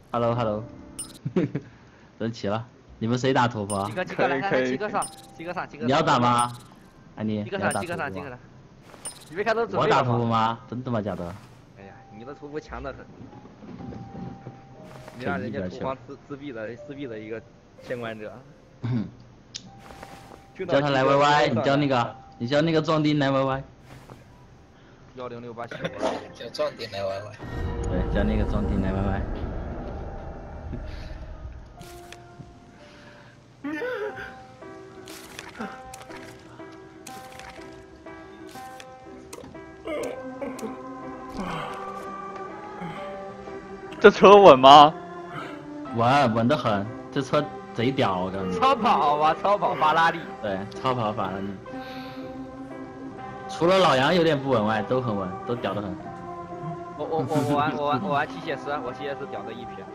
Hello Hello， 人齐了，你们谁打突破？ 几个来，几个上。 你要打吗？安妮， 几个上。你没看到准备我打突破吗？真的吗？假的？ 哎呀，你的突破强得很。你让人家突破自闭的一个监管者。 叫他来 YY， 你叫那个壮丁来 YY。 10687。 叫壮丁来 YY。 对，叫那个壮丁来 YY。 这车稳吗？ 稳得很，这车贼屌，我告诉你。 超跑法拉利。 对，超跑法拉利。除了老杨有点不稳外，都很稳，都屌得很。 我玩机械师，我机械师屌的一批。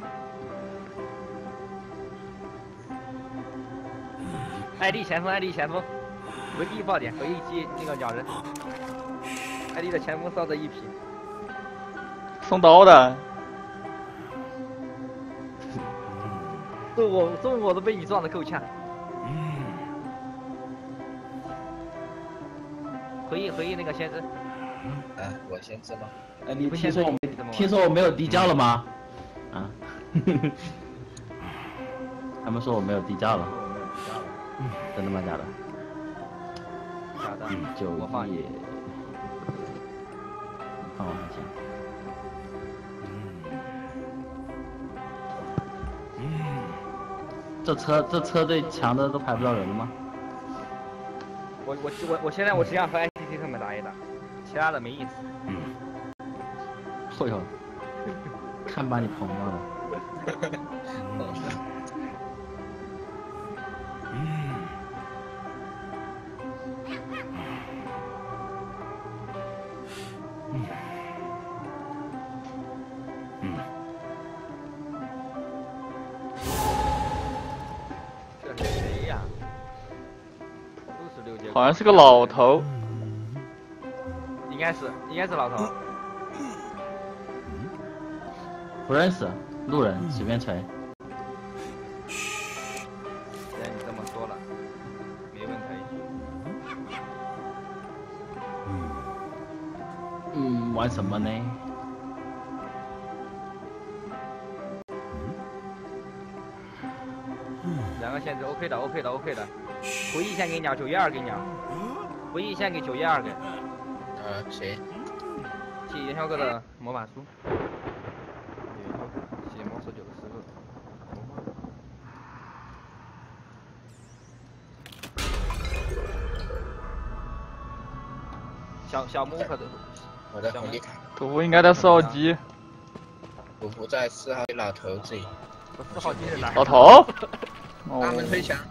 艾丽前锋，回避爆点，回击那个鸟人。艾丽的前锋烧的一批。 送刀的。中我都被你撞得够呛。 回忆那个先知。 我先知吗？ 哎，你不听说我没有地窖了吗？啊，他们说我没有地窖了。真的吗？假的？ 假的。 我放也。放我一下。这车队强的都排不到人了吗？ 我现在我只想和 ICT 他们打一打，其他的没意思。 哎呦，看把你捧到了。 这是谁呀？66阶。 好像是个老头。 应该是老头。 不认识，路人随便吹。 既然你这么说了，没问题。 玩什么呢？ 2个限制 OK 的。回忆先给鸟，912给鸟。回忆先给912给。 谁？ 谢元宵哥的魔法书。谢魔手9的石头。小木可的。 我在红地卡。 屠夫应该在4号机。 屠夫在4号老头这里。 4号机是哪？ 老头。 大门推墙。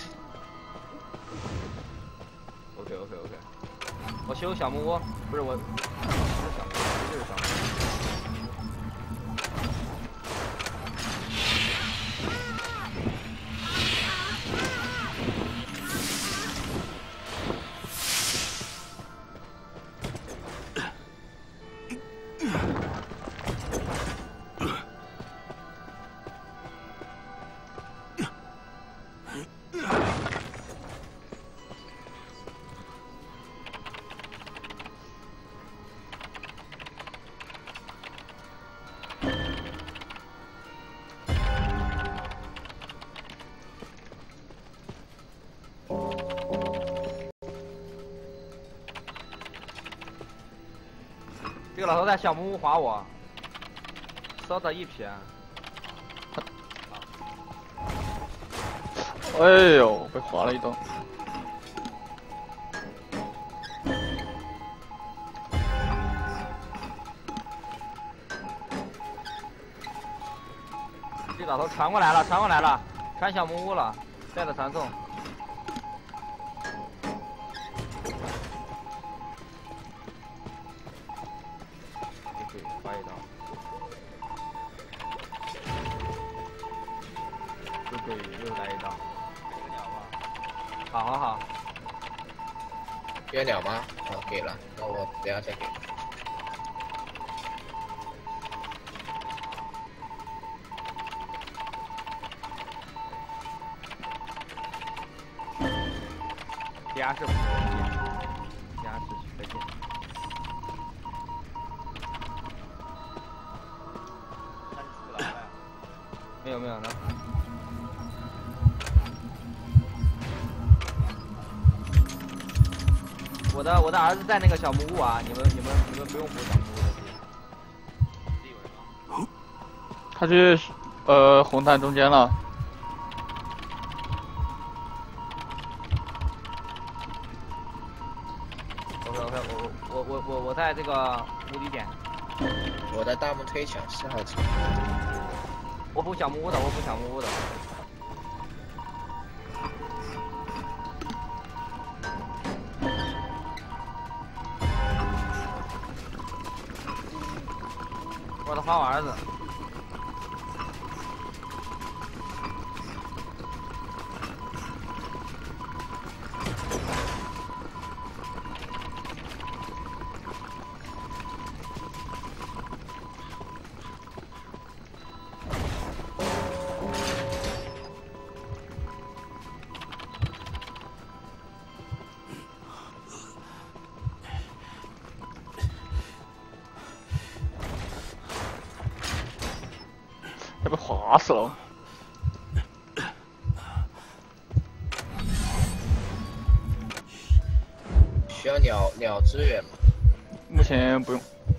OK。我修小木屋，不是我。小木屋就是小木屋。这个老头在小木屋划我，烧的一批。 哎呦，被划了一刀。 这老头传过来了，传小木屋了，带着传送。划一刀。对，又来一刀。给个鸟吧。好。 给鸟吗？好，给了，那我等下再给。 牙是不是？牙是再见。没有呢。我的儿子在那个小木屋啊，你们不用补小木屋。 他去红毯中间了。 OK，我在这个无敌点。 我在大门推墙4号层。 我补小木屋的。我的花娃儿子。 要被划死了。 需要鸟支援吗？ 目前不用。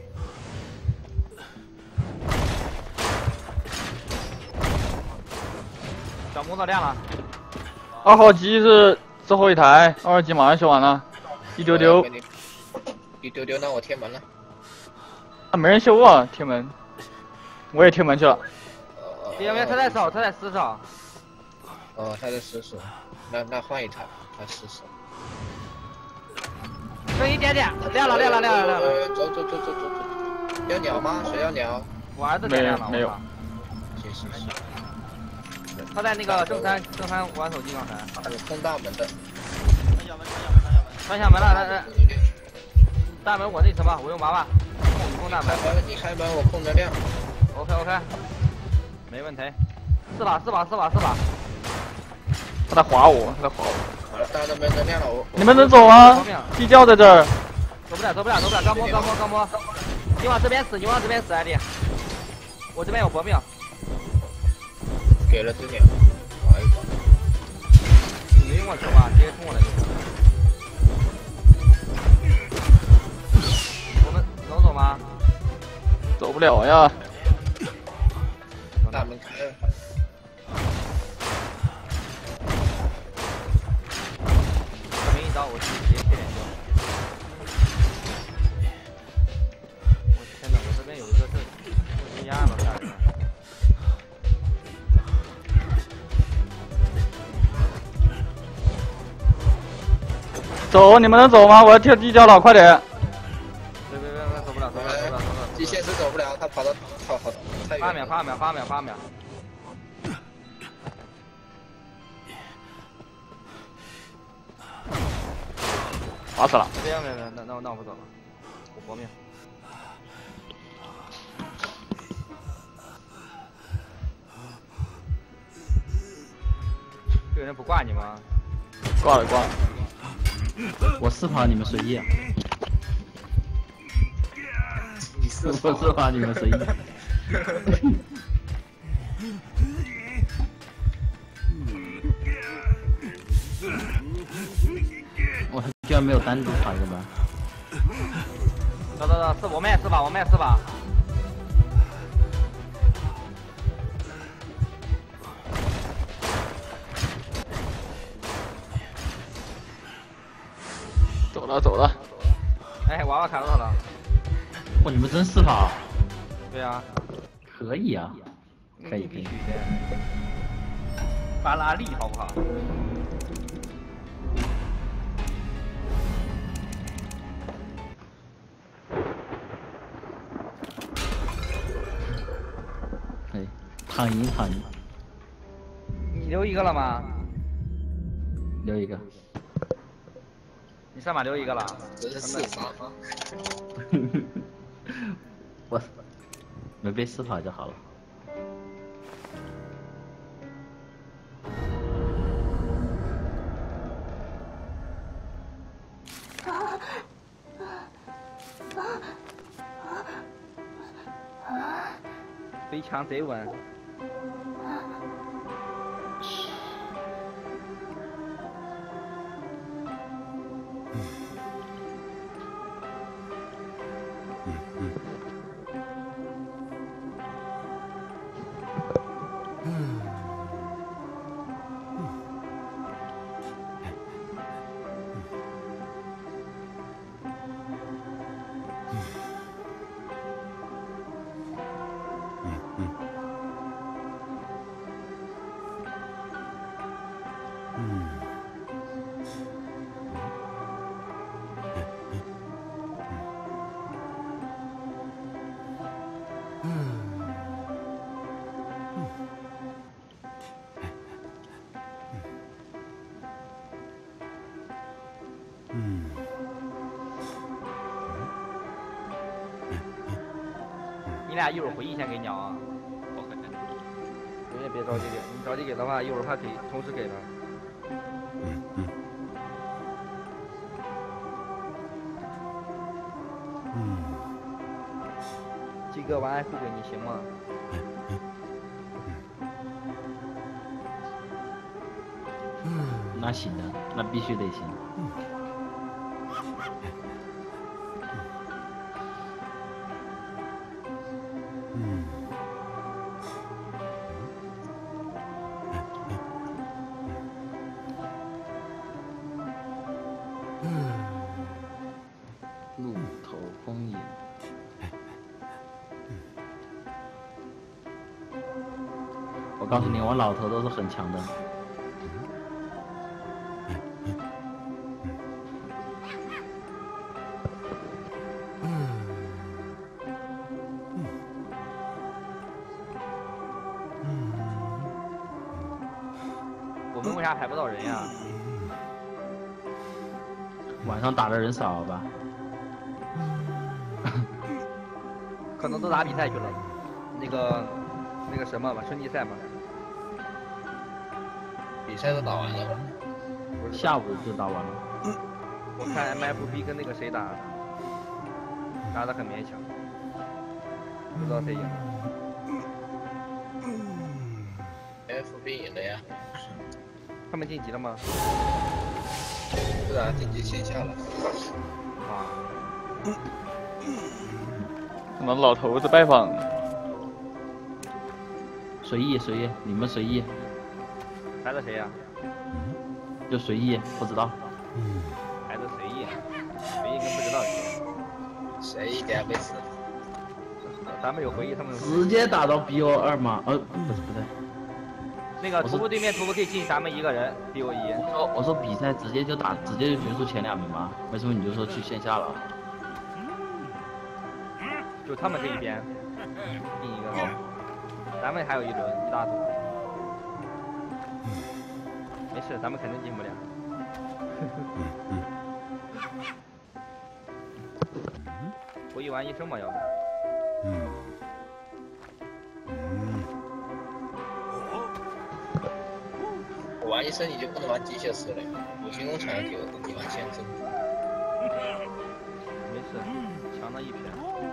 小木头亮了。 2号机是最后一台，2号机马上修完了，一丢丢。 那我贴门了。 啊，没人修啊，贴门。我也贴门去了。 别，他在死守。 哦，他在死守。那换一台，他死守。 剩一点点，亮了。 走。要鸟吗？谁要鸟？ 我儿子点亮了。 没有。 行。 他在那个正山玩手机刚才。 我控大门的。 关小门了，来。大门我那什么，我用娃娃控大门。 你开门，我控能量。 OK， 没问题。4把。 他在划我。 好了，大门能亮了， 你们能走啊？地窖在这儿。 走不了。刚摸。你往这边死，艾迪。我这边有搏命。 给了只鸟，划一把。 你没用过球吧？直接冲我来就行。我们能走吗？ 走不了呀。 大门开了。 没一刀，我直接切点就。我天哪，我这边有一个这压了下去。 走，你们能走吗？我要跳地窖了，快点！ 别，走不了。 机械是走不了，他跑到好太远。 8秒。 划死了。 别，那我不走了，我搏命。有人不挂你吗？ 挂了。 我4跑，你们随意啊。 我 4跑，你们随意。我居然没有单独跑一个门。 走，我们也4把。 走了。 哎，娃娃砍到了。 哇，你们真4跑。 对啊。 可以啊。可以。 必须的。巴拉利好不好？ 可以。躺赢。 你留一个了吗？ 留一个。 你上马留一个了？ 这是4杀吗？ 我没被4跑就好了。 飞枪贼稳。你俩一会儿回忆先给鸟啊。你也别着急给，你着急给的话，一会儿怕给同时给了。鸡哥晚安富贵，你行吗？ 那行的，那必须得行。鹿头风影。我告诉你，我老头都是很强的。 我们为啥排不到人呀？ 晚上打的人少了吧？ 可能都打比赛去了。那个什么吧，春季赛嘛。 比赛都打完了吧？ 下午就打完了。 我看 MFB 跟那个谁打，打得很勉强，不知道谁赢了。 FB 赢了呀。 他们晋级了吗？ 是啊，晋级线下了。 啊。 什么老头子拜访？ 随意随意，你们随意。 排的谁呀？ 就随意，不知道。 排的随意，随意跟不知道谁。 谁一点没事。 咱们有回忆，他们有。 直接打到 BO2吗？不对。 那个徒步对面徒步可以进咱们一个人 BO1。 我说比赛直接就决出前2名吗？为什么你就说去线下了？ 就他们这一边进一个，咱们还有一轮一大组。没事，咱们肯定进不了。回忆完医生嘛，要不。 我玩医生你就不能玩机械师了，五星工厂要给我你玩先锋。 没事，强的一片。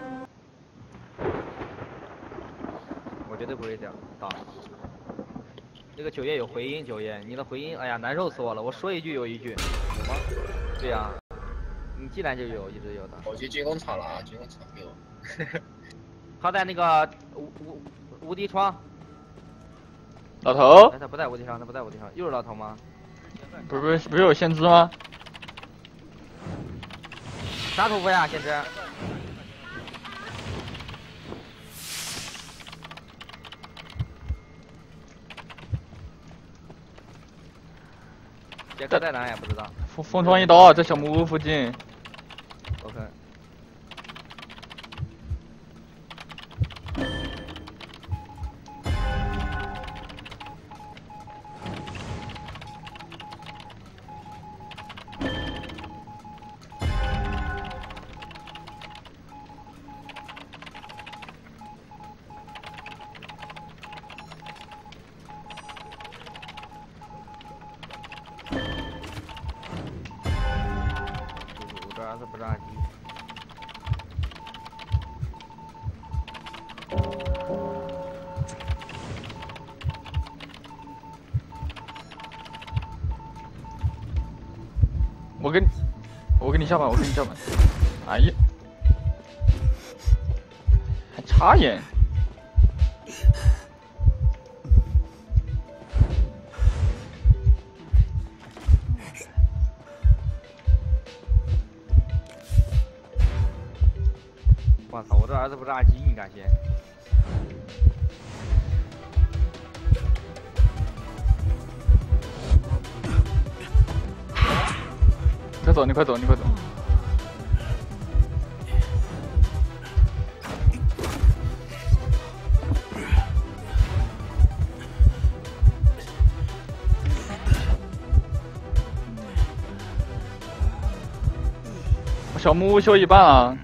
我绝对不会这样打。那个九叶有回音，九叶，你的回音，哎呀，难受死我了！我说一句有一句，有吗？对呀、你进来就有，一直有的。 我去军工厂了啊，军工厂给我。 他在那个无敌窗。 老头？ 哎，他不在无敌窗，他不在无敌窗，又是老头吗？ 不是有先知吗？ 啥头发呀，先知？杰克在哪也不知道。 风窗一刀，在小木屋附近。 OK。我这儿子不着急。 叫板，我给你叫板。哎呀，还插眼。 我操！我这儿子不是阿基，你敢信？ 快走，你快走，你快走！我小木屋修一半了。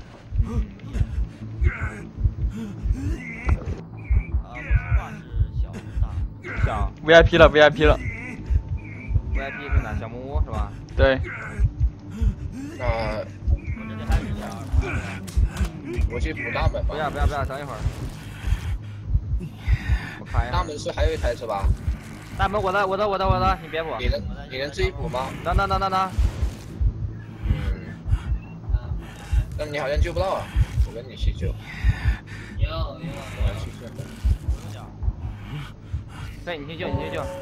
小 VIP 了 VIP 了。 VIP 是哪？小木屋是吧？ 对。 那我去补大门吧。 不要，等一会儿。我看一下。 大门是还有一台是吧？ 大门我的，你别补。 你能自己补吗？ 能。 但你好像救不到啊，我跟你去救。我去救。 对，你去救。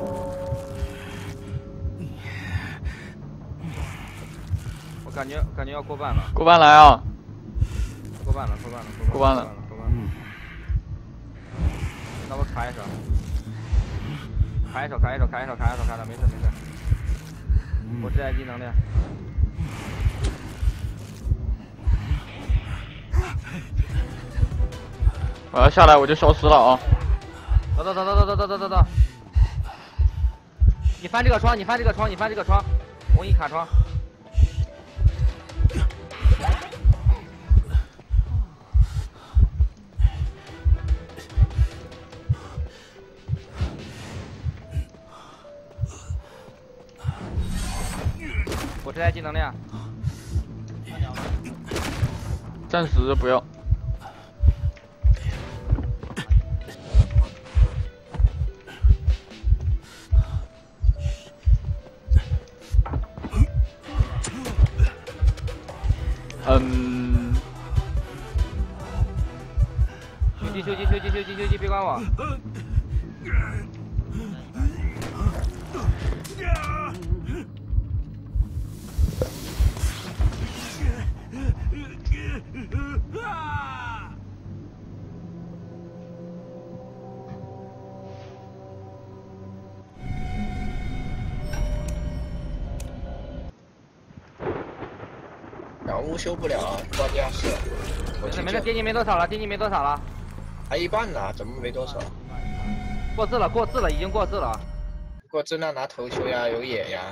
我感觉要过半了。 过半来啊！ 过半了。那我卡一手，没事。我自带技能的。 我要下来我就消失了啊！ 走。你翻这个窗，我给你卡窗。我这台技能量。 暂时不要。休息，别管我。 小屋修不了，关键是。 没事，电机没多少了。 还一半呢，怎么没多少？ 过字了，已经过字了。 过字那拿头修呀，有野呀。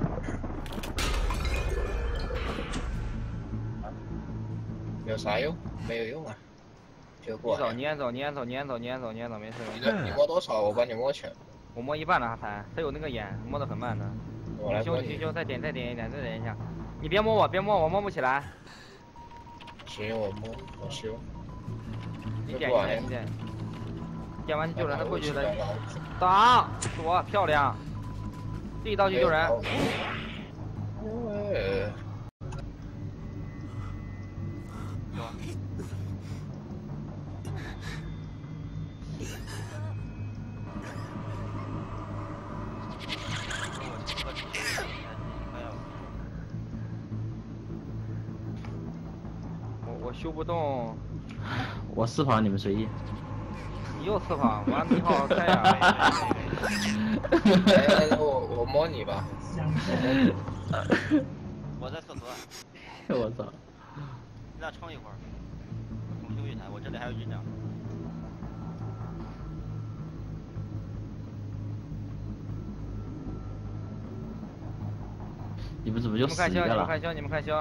有啥用？没有用啊。就过。 撵走，没事。 你摸多少？我帮你摸全。 我摸一半了，他有那个眼，摸得很慢的。 我来摸你。 你修，再点一下。你别摸我，我摸不起来。 行，我修。 你点，点完去救人，他过去了。打，躲，漂亮。这一刀去救人。我修不动。 我4跑，你们随意。 你又4跑，完你好菜呀！ 我摸你吧。 我在厕所。 我操！ 你俩撑一会儿，重修一台，我这里还有1辆。 你们怎么就死一个了？ 你们看修。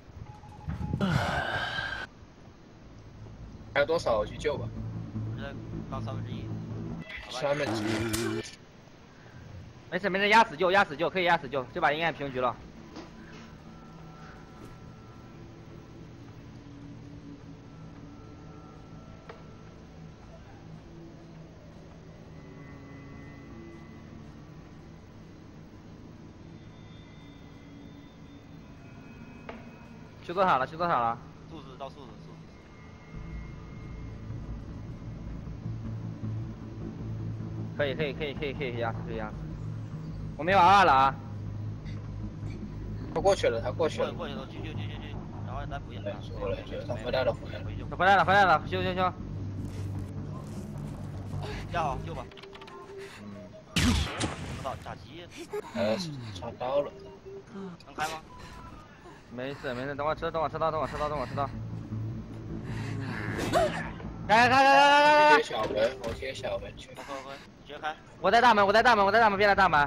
还有多少？我去救吧。 这刚1/3。 1/3。 没事，压死救，可以压死救，这把应该平局了。 去多少了？去多少了？ 数字到数字。 可以压死。我没娃娃了啊！ 他过去了，他过去了。 过去了，去，然后咱补一下。 回来，他回来了。 他回来了，修。 压好，救吧。不到打击。 插刀了。 能开吗？ 没事，等我吃刀。开！ 贴小门，我贴小门去。 快，直接开。 我在大门，别来大门。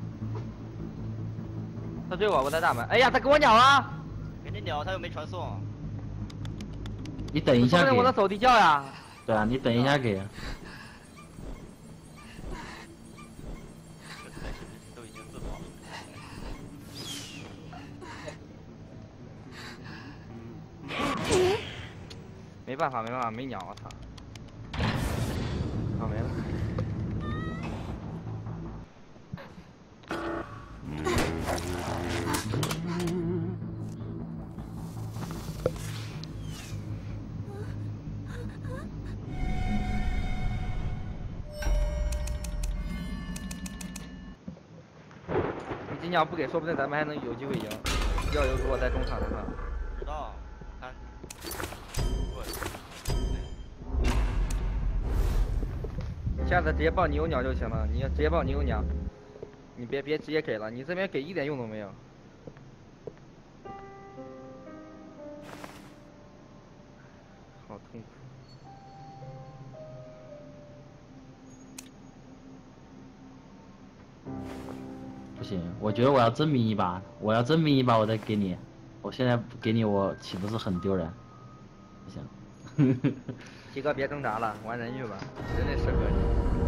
他追我在大门。哎呀，他给我鸟了！ 给你鸟，他又没传送。 你等一下给。 我的手地窖呀。 对啊，你等一下给。 都已经自跑了。 没办法，没鸟，我操！好没了。你这鸟不给，说不定咱们还能有机会赢。要有如果在中场的话。 知道，看。 下次直接报你有鸟就行了，你直接报你有鸟，你别直接给了，你这边给一点用都没有。好痛苦。 不行，我觉得我要证明一把，我再给你。我现在不给你，我岂不是很丢人？不行。 七哥别挣扎了，玩人去吧，人家适合你。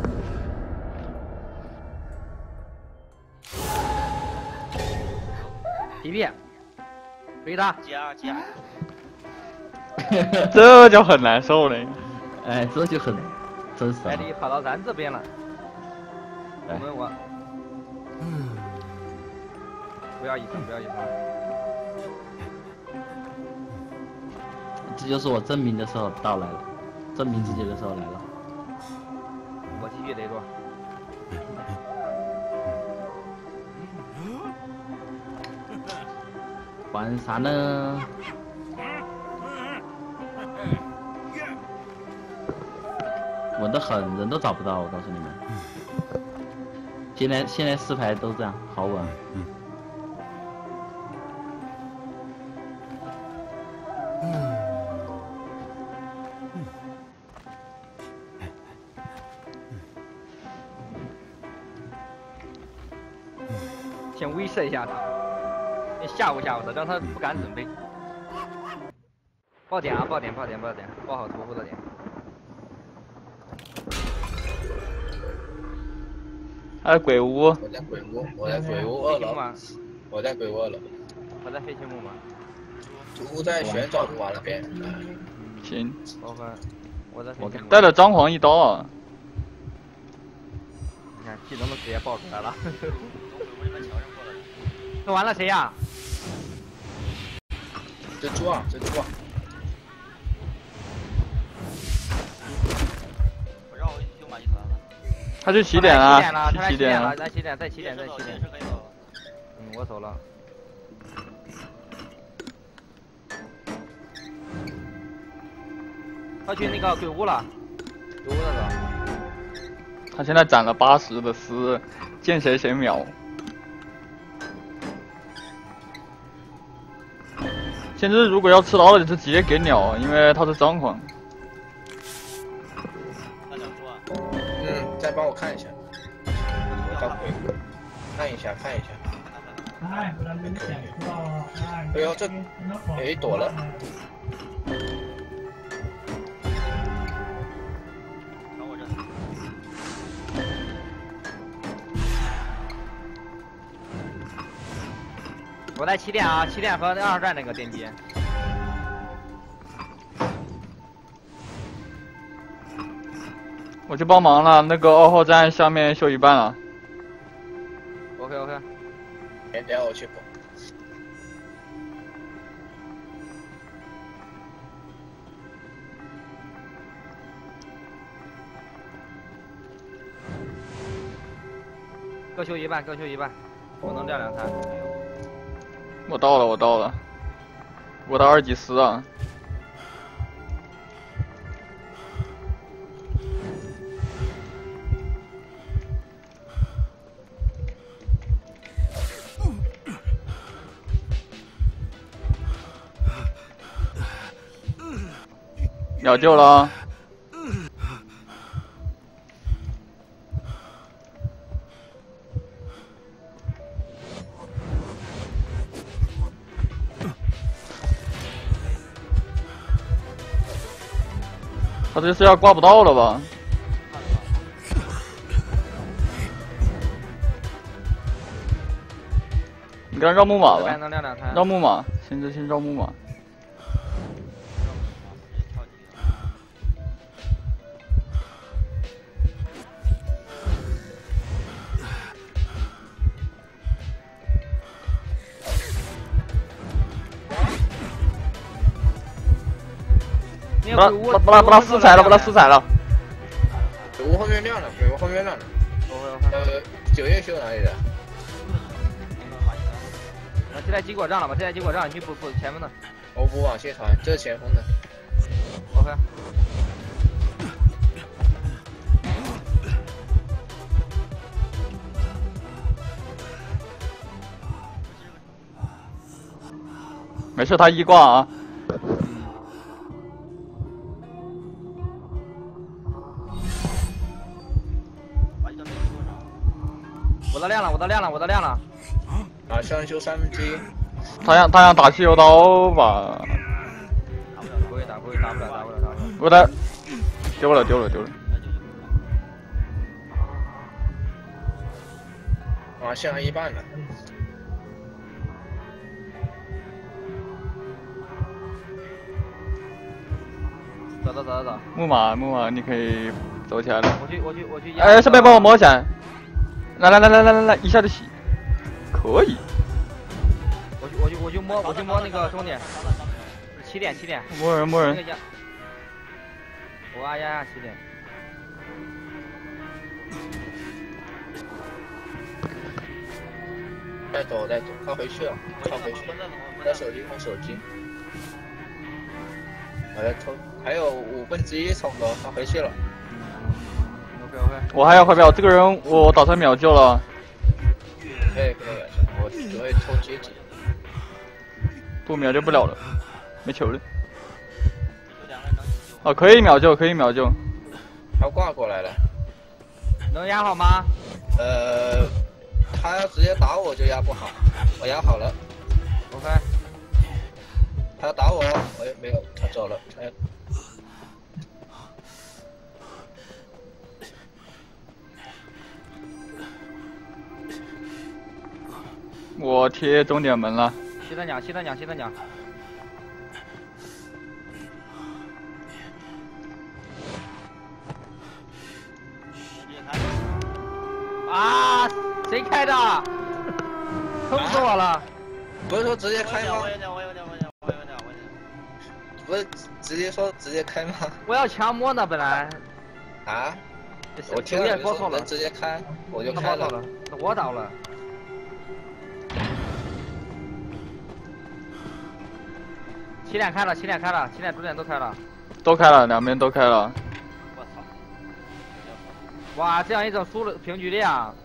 皮皮，追他。 加。 这就很难受了。 哎，这就很真实。 艾丽跑到咱这边了。我。不要一分。 这就是我证明的时候到来了，证明自己的时候来了。 我继续勒住。 玩啥呢？稳得很，人都找不到，我告诉你们。现在4排都这样，好稳。 先威慑一下他，先吓唬他，让他不敢准备。爆点啊！爆点！爆好屠夫的点。 鬼屋。 我在鬼屋2楼。我在鬼屋2楼。 我在废弃木马。 屠夫在旋转木马那边。 行。 我在废弃木马。 带了张皇一刀啊！ 你看技能都直接爆出来了。那完了谁呀？ 蜘蛛啊！ 我让我就马一团了。 他去起点了， 在起点。我走了。他去那个鬼屋了，鬼屋那个。 他现在攒了80的丝，见谁秒。先知如果要吃刀的，就直接给鸟，因为他是张狂。 再帮我看一下。到鬼屋，看一下。哎呦，这躲了。 我在起点啊，起点和2号站那个电机。 我去帮忙了，那个2号站下面修一半了。 OK。 等下我去补。 各修一半，各修一半，我能亮2摊。 我到了，我到了，我到2级4啊。秒救了啊！他这是要挂不到了吧？你给他绕木马吧， 能亮2摊。 绕木马，先绕木马。把他撕踩了，把他撕踩了。 鬼屋后面亮了，鬼屋后面亮了。9叶修哪里的？ 这台击果杖了吧？这台击果杖，你去补前锋的。 我补往蟹团，这是前锋的。 OK。 没事，他1挂啊。 我的亮了，我的亮了，我的亮了。 马上修1/3。 他想打汽油刀吧？ 不会打，不会打不了，打不了，打不了。 我的丢了。 马上1半了。 走。 木马，你可以走起来了。 我去。 哎，顺便帮我摸一下。来，一下就洗。可以。 我去摸那个终点。7点。 摸人。 我呀7点。 带走，他回去了，拿手机。我在抽，还有1/5冲头，他回去了。 OK。 我还要回秒，这个人我打算秒救了。 可以，我准备抽阶级。 不秒救不了了，没球了。哦，可以秒救。 他挂过来了。 能压好吗？ 他要直接打我就压不好，我压好了。 OK。 他要打我，我也没有，他走了。 我贴终点门了。 西三角。啊！谁开的？坑死我了！ 不是说直接开吗？ 我有点。 不是直接说直接开吗？ 我要强摸呢，本来。 啊？我听到你说能直接开，我就开了。 我倒了。7点开了，7点主点都开了。 都开了，两边都开了。 我操！ 哇，这样一种输了平局的呀！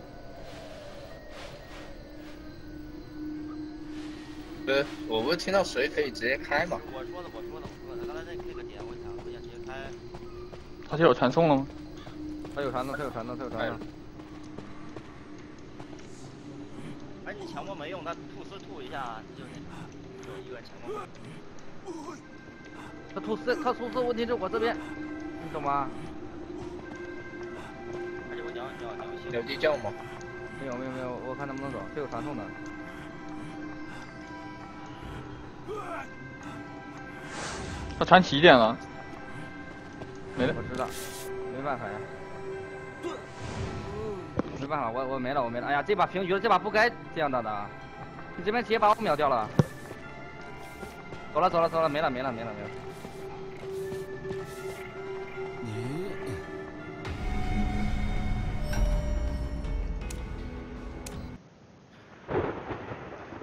我不是听到谁可以直接开吗？ 我说的，刚才那个点，我想直接开。 他就有传送了吗？ 他有传送。 哎，你强迫没用，他吐一下就是有一个人强迫。 他吐丝，问题是我这边，你懂吗？ 而且我鸟有地窖吗？ 没有，我看能不能走，这有传送的。 他传起点了，没了。 我知道，没办法呀，没办法，我没了。哎呀，这把平局了，这把不该这样打的，你这边直接把我秒掉了。走了，没了。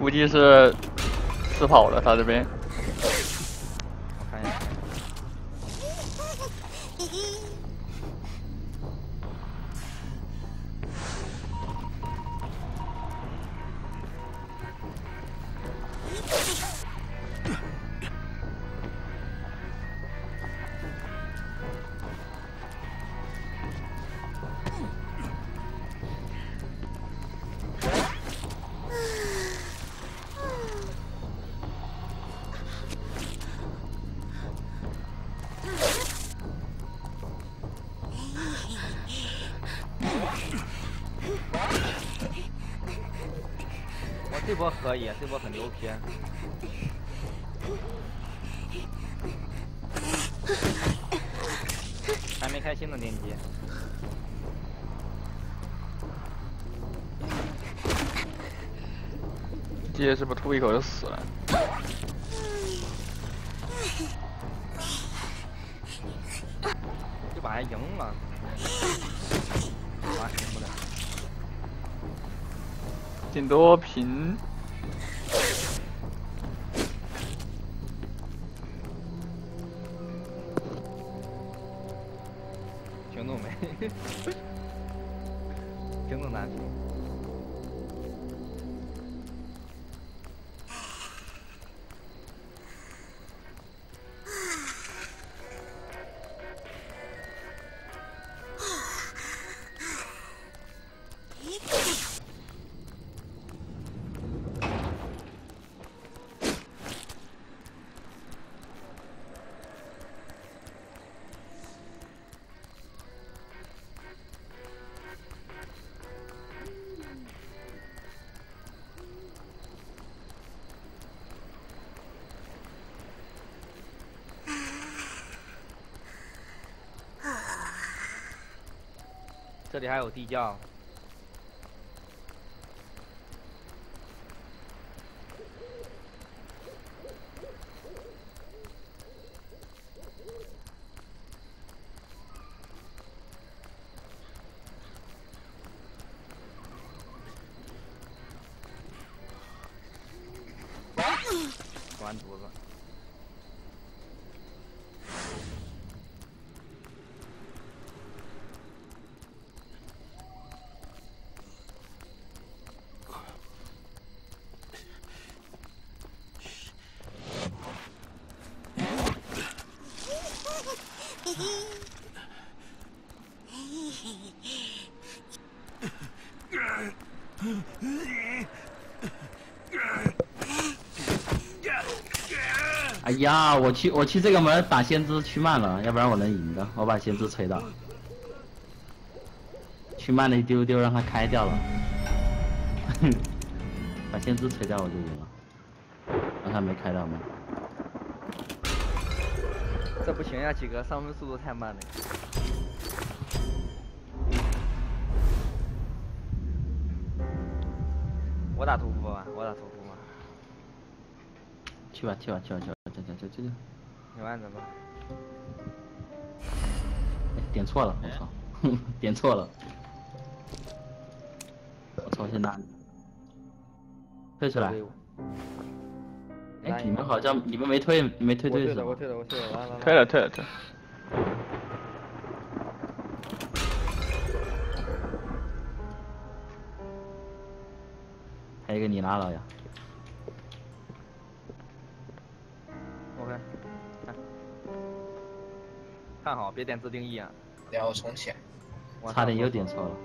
估计是吃跑了，他这边。 我看一下。我这波可以，这波很牛批。还没开新的电机。 这是不是吐一口就死了？ 这把还赢了，啊，赢不了。 顶多平。 平动没？平动难平。这里还有地窖。完犊子！ 哎呀，我去这个门打先知去慢了，要不然我能赢的。我把先知锤到，去慢了一丢丢，让他开掉了。把先知锤掉我就赢了，让他没开到门。 这不行呀，几哥，上分速度太慢了。我打屠夫吧，我打屠夫吧。 去吧。 你玩怎么？ 哎，点错了，我操，点错了。我重新拿，退出来。哎，你们好像你们没退队是吗？ 我退了，来。 退了。 还有一个你拿了呀。 OK， 看好，别点自定义啊。 然后重启。 差点又点错了。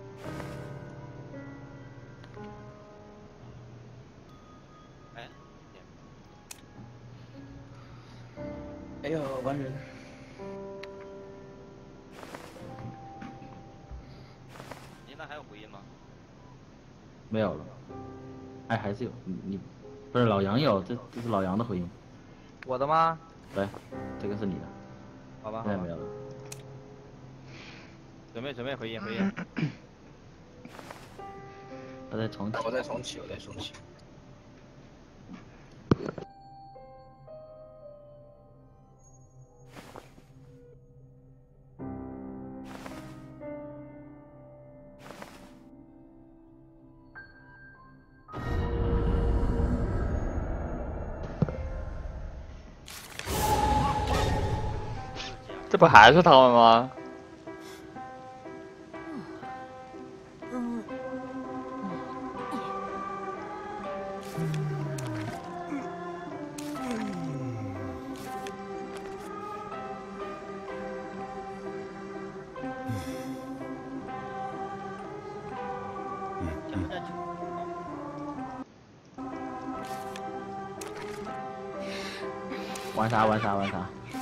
哎呦，完人！ 你那还有回音吗？ 没有了。哎，还是有你不是老杨有，这是老杨的回音。 我的吗？ 对，这个是你的。 好吧。 现在没有了。 准备回音。 我再重启。 我再重启。 这不还是他们吗？ 玩啥玩啥玩啥？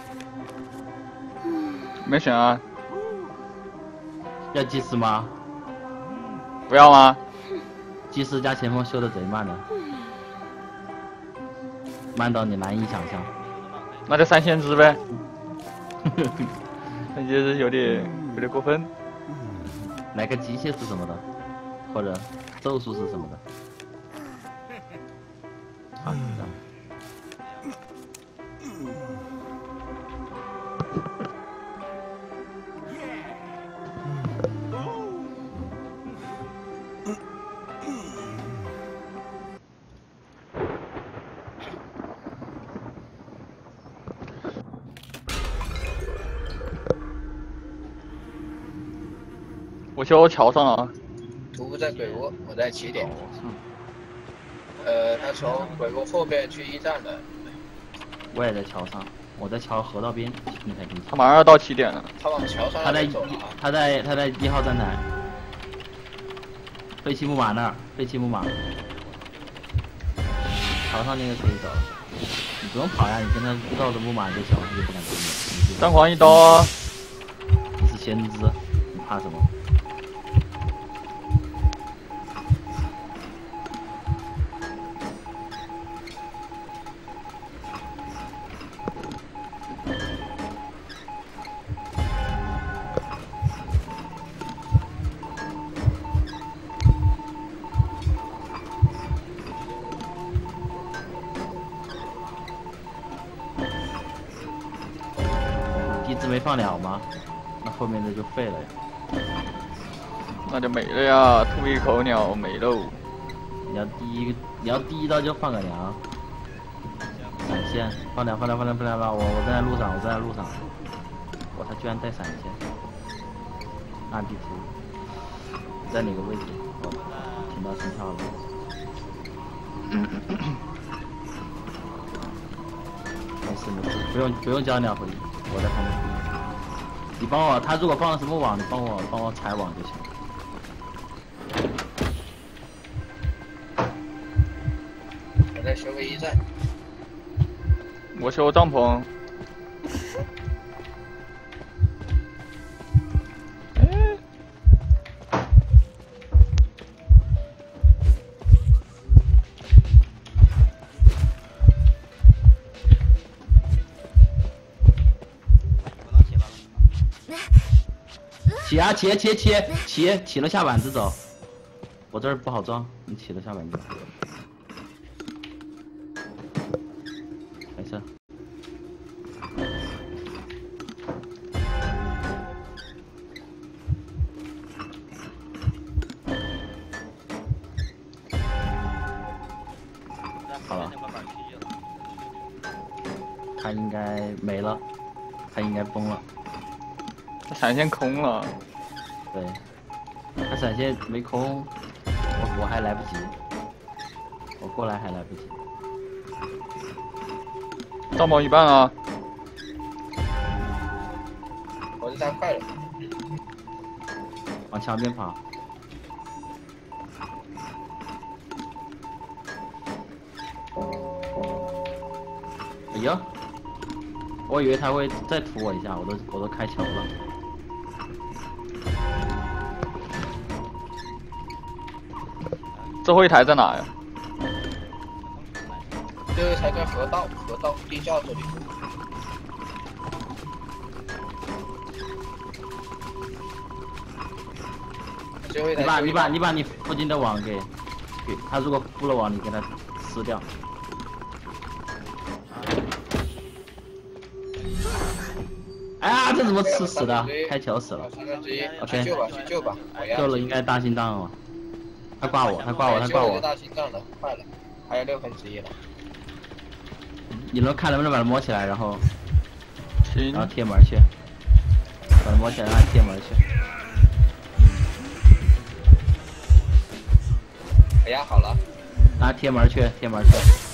没选啊？ 要计时吗？ 不要吗？ 计时加前锋修的贼慢的，慢到你难以想象。 那就3先知呗。那就是有点过分。 来个机械是什么的，或者咒术是什么的。好，这样。 我修桥上了。 徒步在鬼屋，我在起点。他从鬼屋后面去驿站了。 我也在桥上，我在桥河道边，你才跟你。 他马上要到起点了。 他往桥上他在走了啊！ 他在1号站台，废弃木马那儿，废弃木马。桥上那个可以走，你不用跑呀，你跟他绕着木马就行，他就不敢追你。 张狂一刀啊！ 你是先知，你怕什么？一直没放了吗？那后面的就废了呀。 那就没了呀，吐一口鸟没喽。 你要第一刀就放个梁，闪现，放梁吧！我在路上，哇，他居然带闪现，按地图，你在哪个位置？我听到心跳了。没事，不用交鸟回去，我在旁边。你帮我，他如果放了什么网，你帮我踩网就行。 我在修个驿站。 我修帐篷。 起啊起了下板子走，我这儿不好装，你起了下板子。没事。好了，他应该没了，他应该崩了。 他闪现空了。 对，他闪现没空，我还来不及，我过来还来不及。 帐篷一半啊！ 我这站快了， 往墙边跑。哎呀，我以为他会再吐我一下，我都开球了。 最后一台在哪呀？ 最后一台在河道地窖这里。最后一台你把你附近的网给他，如果布了网，你给他撕掉。哎呀，这怎么吃死的？开球死了。OK， 去救吧， 救了应该大心脏了。他挂我。 大心脏了，快了，还有1/6了。 你能看能不能把它摸起来，然后行， 贴门去。 把它摸起来，让它贴门去。 哎呀，好了， 让它贴门去，贴门去，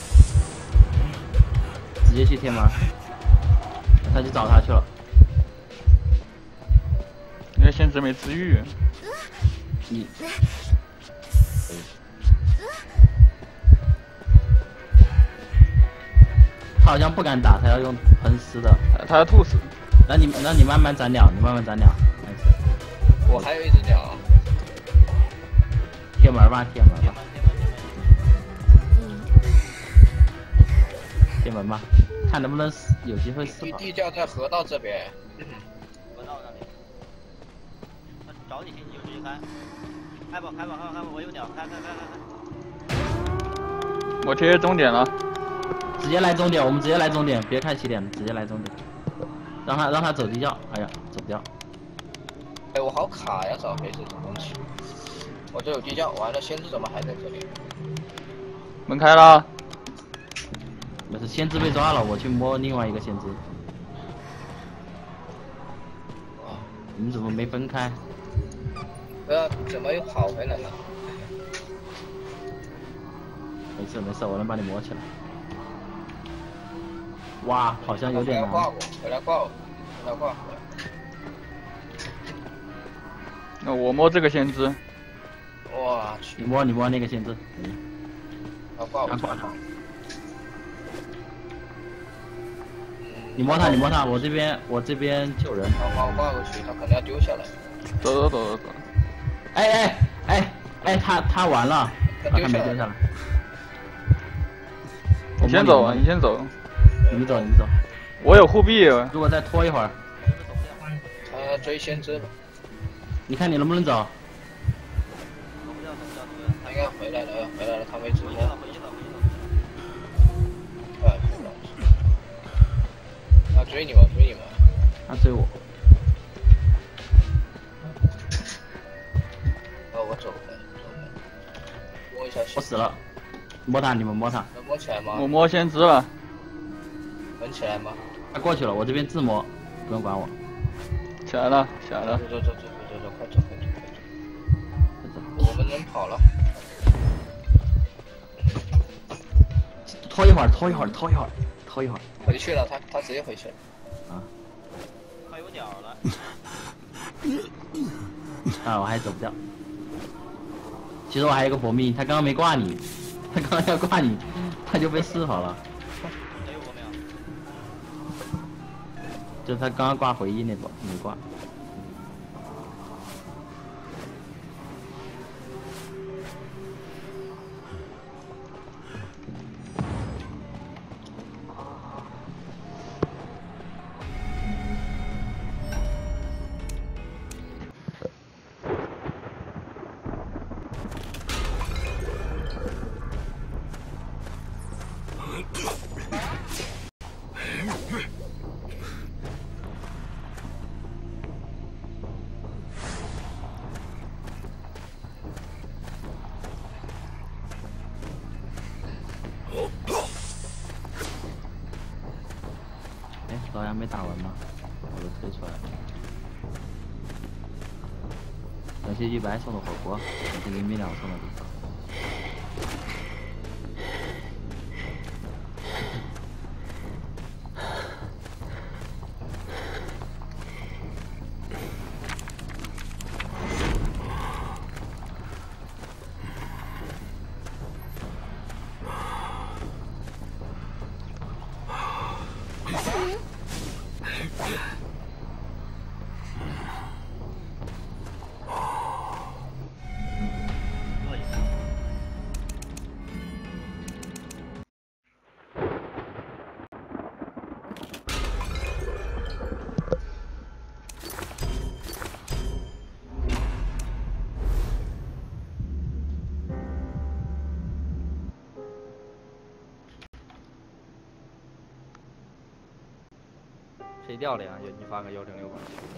直接去贴门。他去找他去了。 那个先知没治愈。 你。他好像不敢打，他要用喷丝的。 他要吐死。 那你慢慢斩鸟，你慢慢斩鸟。 我还有一只鸟啊。 贴门吧，贴门吧。贴门吧，看能不能有机会死。 地窖在河道这边。 河道那里。找你信你就直接开。开吧，我有鸟，开。 我贴终点了。 直接来终点，我们直接来终点，别看起点，直接来终点。让他走地窖，哎呀，走不掉。 哎，我好卡呀，找黑这种东西。我这有地窖，完了，先知怎么还在这里？ 门开了。 没事，先知被抓了，我去摸另外一个先知。你们怎么没分开？ 怎么又跑回来了？ 没事，我能把你摸起来。哇，好像有点难。 回来挂我。 那我摸这个先知。 哇去！ 你摸那个先知。 他挂我。 你摸他，我这边救人。 把我挂过去，他可能要丢下来。 走。 哎，他完了，他没丢下来。 你先走啊，你先走。 你们走。 我有护臂。 如果再拖一会儿， 他追先知了。 你看你能不能走？ 他应该回来了，他没直播。他追你们。 他追我。 我走了。摸一下。 我死了。摸他，你们摸他。 能摸起来吗？ 我摸先知了。 能起来吗？ 他过去了，我这边自摸，不用管我。 起来了。 走，快走！我们能跑了。 拖一会儿。 回去了，他直接回去了。 啊。快有鸟了。 啊，我还走不掉。其实我还有一个搏命，他刚刚没挂你，他刚刚要挂你，他就被试好了。 谁有搏命？ 就他刚刚挂回忆那波没挂。老杨没打完吗？我都推出来了。感谢100送的火锅，感谢0.2送的礼包。 谁掉了呀？你发个106吧。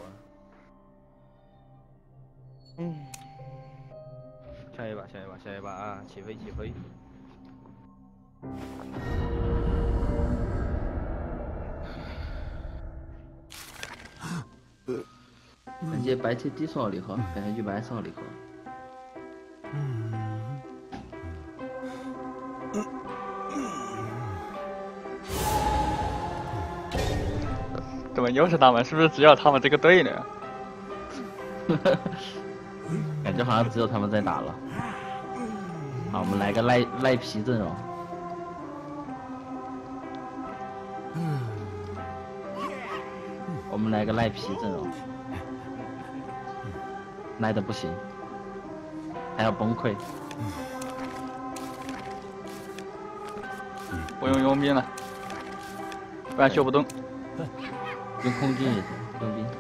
下一把啊！起飞！ 人家白切低少离合，白切就白少离合。 怎么又是他们？是不是只有他们这个队呢？ 感觉好像只有他们在打了。好，我们来个赖皮阵容。我们来个赖皮阵容，赖的不行，还要崩溃。 不用佣兵了，不然修不动。 用空军也行，佣兵。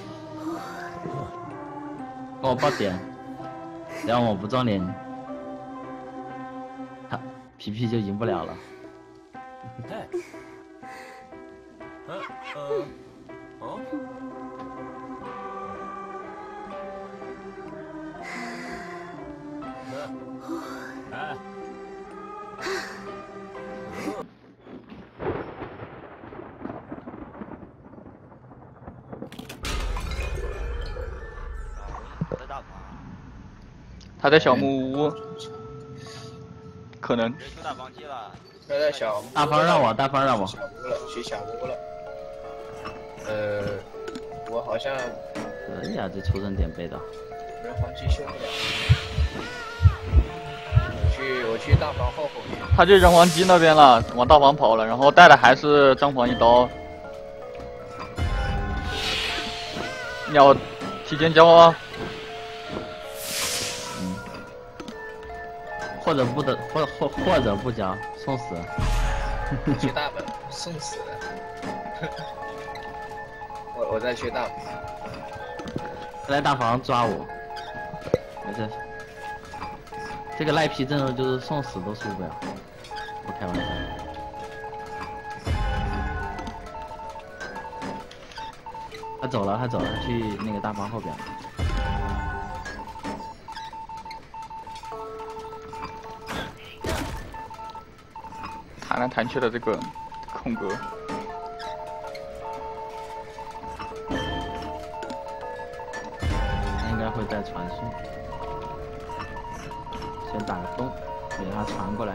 跟我爆点，只要我不撞脸，他皮皮就赢不了了。 他在小木屋，可能。 人修大房机了。 他在小大方让我，大方让我。 小屋了，去小屋了。我好像可以啊，这出生点背的。 人皇机修不了。我去大房后面。 他去人皇机那边了，往大房跑了，然后带的还是张房一刀。你要提前交啊。 或者不得，或者不交，送死。 去大门，送死。我在去大门。 他来大房抓我，没事。这个赖皮阵容就是送死都输不了，不开玩笑。他走了，他去那个大房后边了。 弹来弹去的这个空格， 他应该会带传送，先打个洞，给他传过来。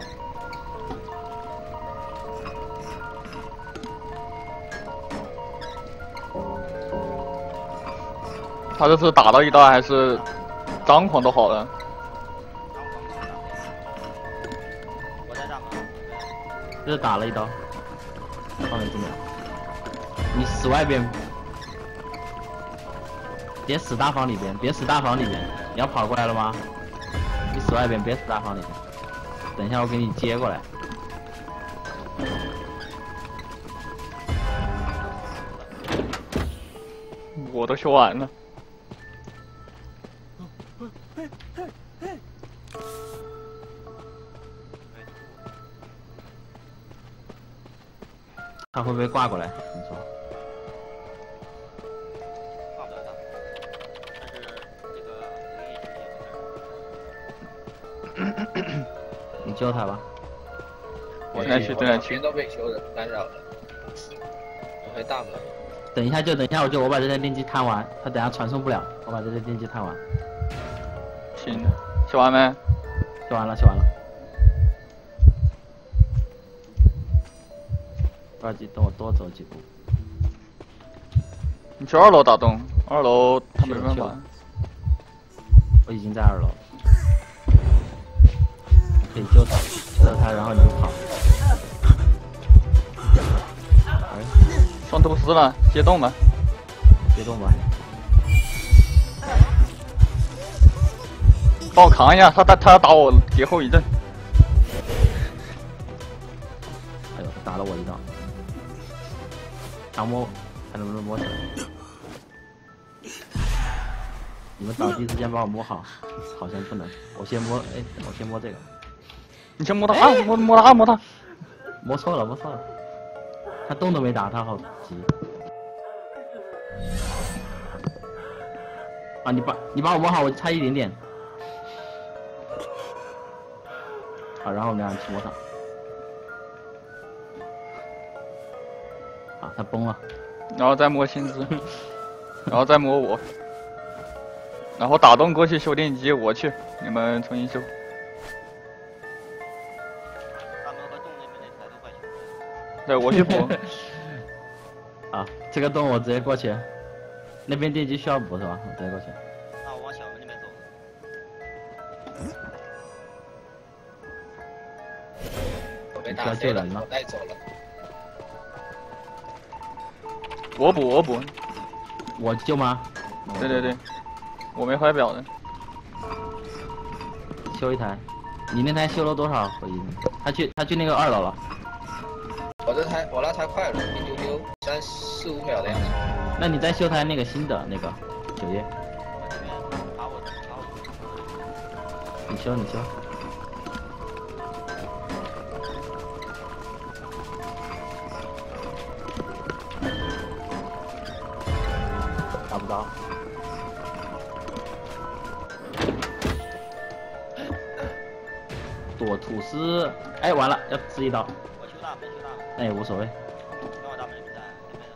他这是打到一刀还是张狂都好了？ 我在大房。 这是打了一刀，放了几秒。你死外边，别死大房里边，别死大房里边。你要跑过来了吗？你死外边，别死大房里边。等一下我给你接过来。 我都修完了。 他会不会挂过来？你说？ 挂不了他，但是这个无意之间。 你救他吧。 我现在去， 全都被修人干扰了。我回大门。 等一下就等一下，我把这台电机摊完，他等下传送不了，我把这台电机摊完。 行，修完没？ 修完了，修完了。二级，等我多走几步。 你去2楼打洞，2楼他没办法。 我已经在2楼，可以救他，救他，然后你就跑。哎， 上斗斯了，接洞吧。 接洞吧。 帮我扛一下，他要打我劫后遗症。 哎呦，他打了我一刀。强摸，看能不能摸起来。你们倒地之间帮我摸好，好像不能。我先摸，哎，我先摸这个。 你先摸他啊，摸他。 摸错了。他洞都没打，他好急。啊，你把我摸好，我差一点点。好，然后我们俩去摸他。啊，他崩了。 然后再摸薪资，然后再摸我。 然后打洞过去修电机，我去，你们重新修。 大门和洞那边那台都快修了。 对，我去补。 啊，这个洞我直接过去。那边电机需要补是吧？我直接过去。 那我往小门那边走。 我被打飞了，我带走了。 我补， 我救吗？ 对对对，我没怀表的。 修一台，你那台修了多少回忆？他去那个2楼了。 我那台快了一丢丢，3、4、5秒的样子。 那你再修台那个新的那个9页。 我这边把我你修。打不到。躲吐司，哎，完了，要吃一刀。 我修大门。 哎，无所谓。 等我大门那边在那边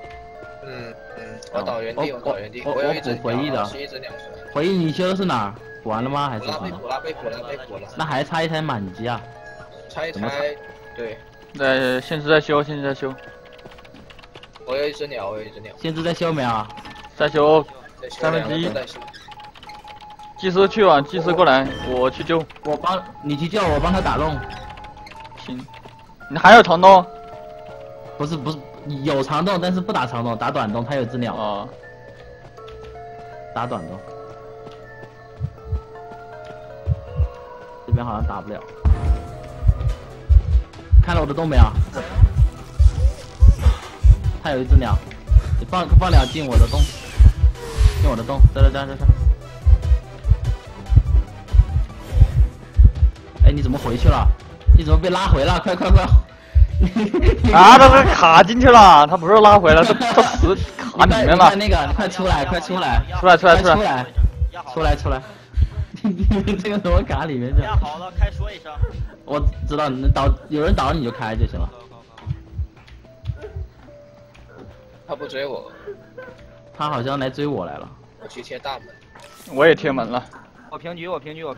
我倒原地，我有一只回忆的。 是一只鸟出来。 回忆你修的是哪儿？补完了吗？还是什么？ 被补了。 那还差一台满级啊。 差一台，对。 现在在修。 我有一只鸟。 现在在修没啊？ 在修1/3。技师去吧，技师过来，我去救。 你去救，我帮他打洞。 行。你还有长洞？ 不是，有长洞，但是不打长洞，打短洞。他有只鸟。 啊。 打短洞。这边好像打不了。看了我的洞没有？他有一只鸟，你放鸟进我的洞，进我的洞，这。哎，你怎么回去了？你怎么被拉回了？快！ 啊，他卡进去了，他不是拉回来，他死卡里面了。 那个，快出来！出来！你们这个怎么卡里面去？ 压好了，开说一声。 我知道，有人倒了你就开就行了。 他不追我。 他好像来追我来了。 我去贴大门。 我也贴门了。 我平局。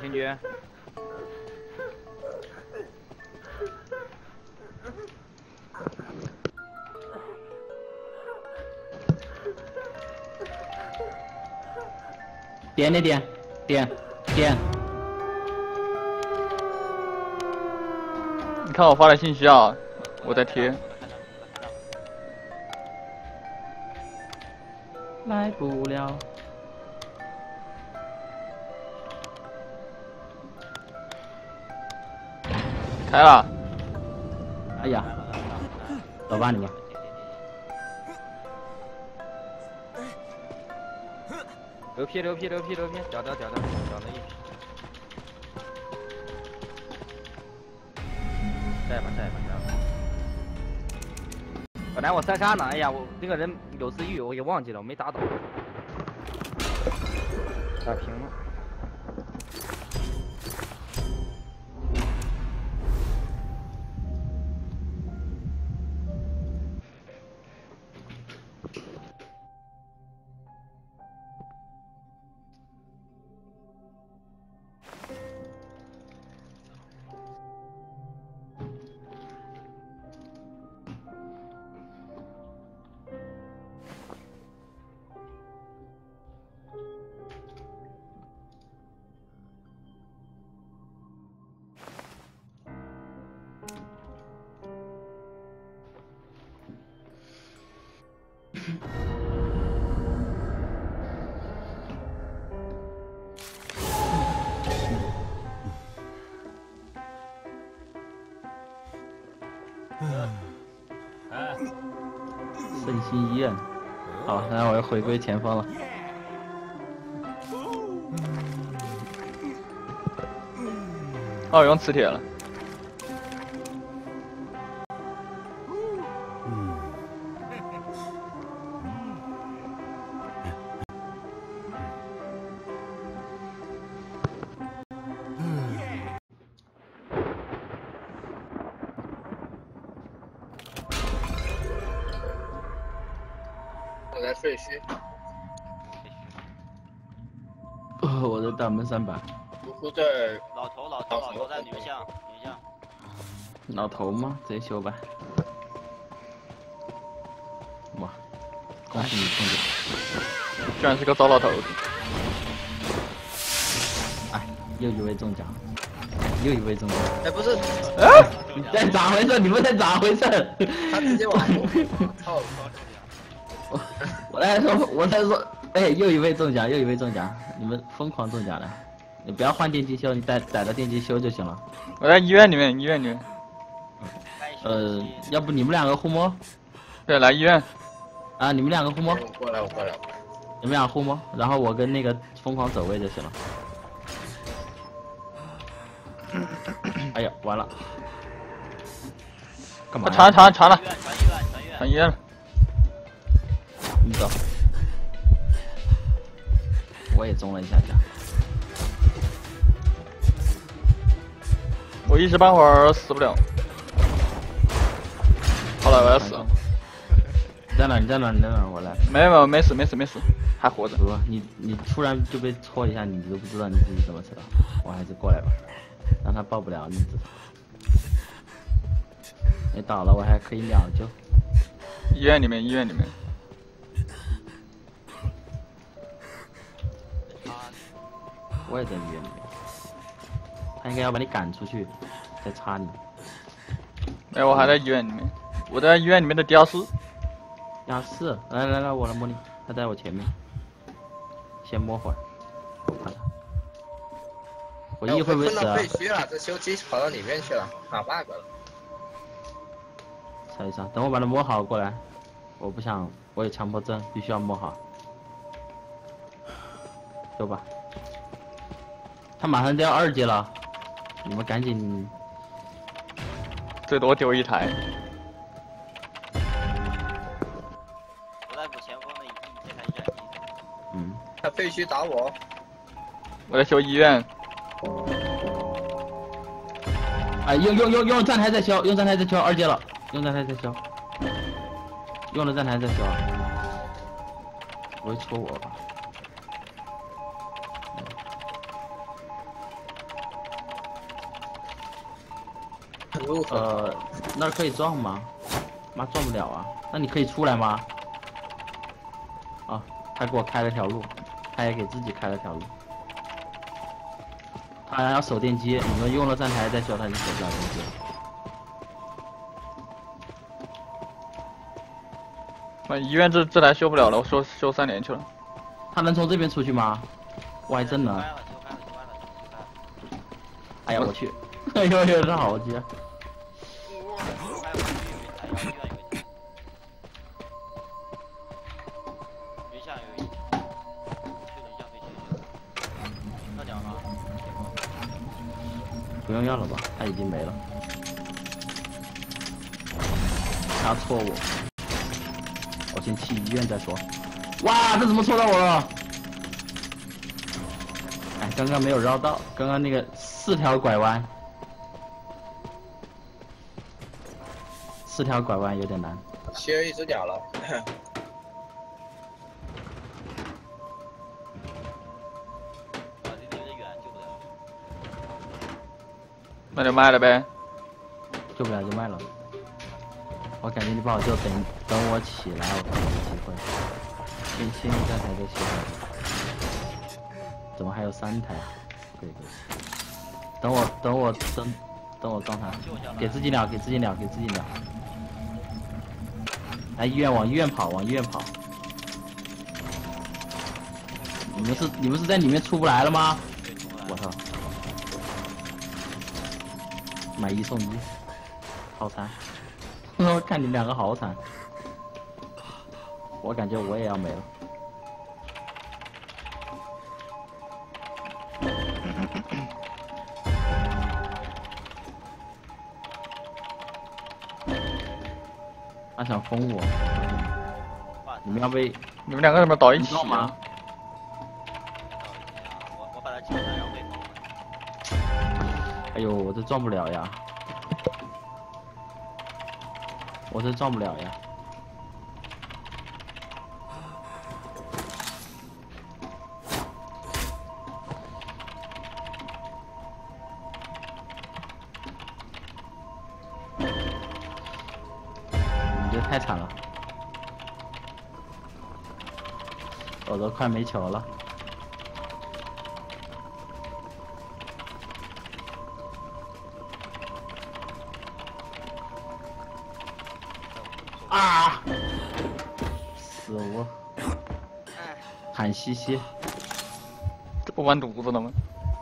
点。 你看我发的信息啊，我在贴。 来不了。 开了。 哎呀，走吧你们。 流批，屌的一。下一把。本来我3杀呢，哎呀，我那个人有自愈，我也忘记了，我没打倒。打平了。 圣心医院。好，那我要回归前锋了。 哦，用磁铁了。 我在废墟。 我在大门300。 屠夫在老头在女巷。 老头吗？直接修吧。哇，恭喜你中奖！ 居然是个糟老头子。 哎，又一位中奖，又一位中奖。 哎，不是， 你在咋回事？你们在咋回事？ 他直接往后，操！ 我在说，哎，又一位中奖，又一位中奖，你们疯狂中奖了。你不要换电机修，你逮到电机修就行了。 我在医院里面， 要不你们2个互摸？ 对，来医院。 啊，你们2个互摸。 我过来。 你们俩互摸，然后我跟那个疯狂走位就行了。哎呀，完了！干嘛呀？ 查了。传医院了。 你走。我也中了一下。 我一时半会儿死不了。好了，我要死了。 你在哪？我来。 没死，还活着。 不，你突然就被戳一下，你都不知道你自己怎么死的。我还是过来吧，让他爆不了你知道。你倒了，我还可以秒救。 医院里面。 我也在医院里面。他应该要把你赶出去，再插你。 哎，我还在医院里面。我在医院里面的地下室。 是，来，我来摸你，他在我前面，先摸会儿，我怕他。我一会不会死啊？ 废墟了，这修机跑到里面去了，打 bug 了。 查一查，等我把它摸好过来，我不想，我有强迫症，必须要摸好。走吧，他马上就要2阶了，你们赶紧。 最多丢1台。 他废墟打我， 我在修医院。 哎，用站台在修2阶了，用站台在修，用了站台在修，不会戳我吧？那儿可以撞吗？妈撞不了啊！那你可以出来吗？啊，他给我开了条路，他也给自己开了条路。他要守电机，你们用了站台再修，他就守不了电机了。 那医院这台修不了了，我修3年去了。 他能从这边出去吗？我还真能。哎呀，我去！哎呦，这好机。不用要了吧，他已经没了。他戳我，我先去医院再说。哇，这怎么戳到我了？哎，刚刚没有绕道，刚刚那个4条拐弯，4条拐弯有点难。 切1只鸟了。 那就卖了呗。 救不了就卖了。我感觉你不好救，等我起来，我看有机会。先1站台再修。怎么还有3台？可以。等我撞他，给自己鸟。来医院，往医院跑。你们是在里面出不来了吗？我操！买1送1，套餐。我看你们2个好惨，我感觉我也要没了。他想封我，你们要被你们2个怎么倒一起吗？ 我把他抢了，然后被封了。 哎呦，我这撞不了呀！ 太惨了，我都快没球了。啊！死我！喊西西， 这不完犊子了吗？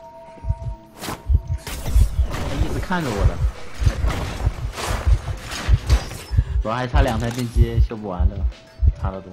他一直看着我的，我还差2台电机修不完的，差得多。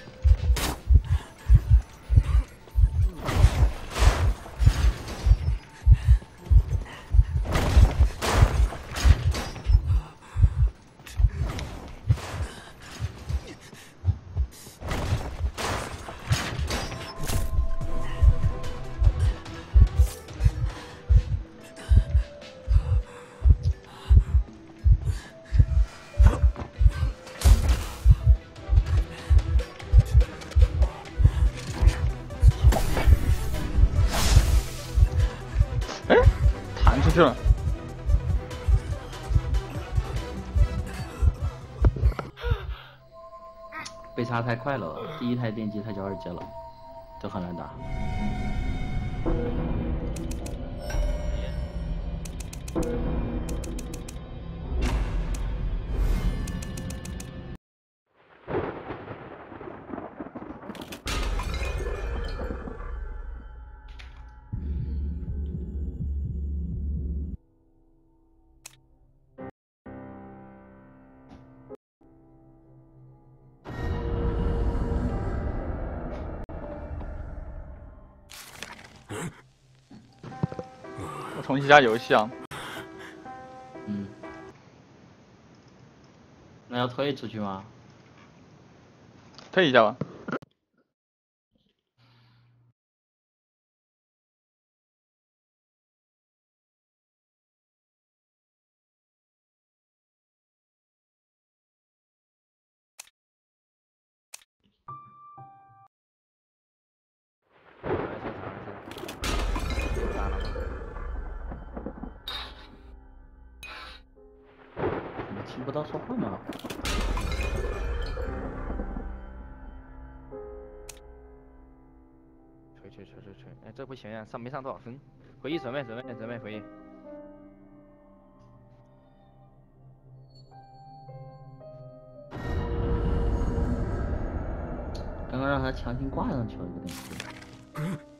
哎，弹出去了。 被杀太快了，第一台电机他就2阶了，这很难打。 我重新加游戏啊。 那要退出去吗？ 退一下吧。 你听不到说话吗？ 吹，哎，这不行呀，没上多少分。回忆准备回忆。 刚刚让他强行挂上去了，有点。